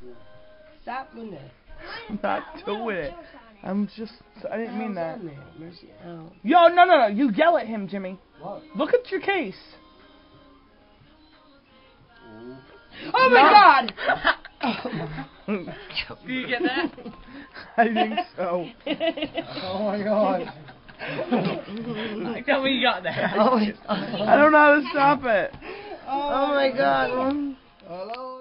Stop doing that. I'm not doing it. I'm just. I didn't mean that. Mercy. Yo, no. You yell at him, Jimmy. What? Look at your case. Oh my God! Do you get that? I think so. Oh my God. Tell me you got that. Oh my I don't know how to stop it. Oh my God. Hello.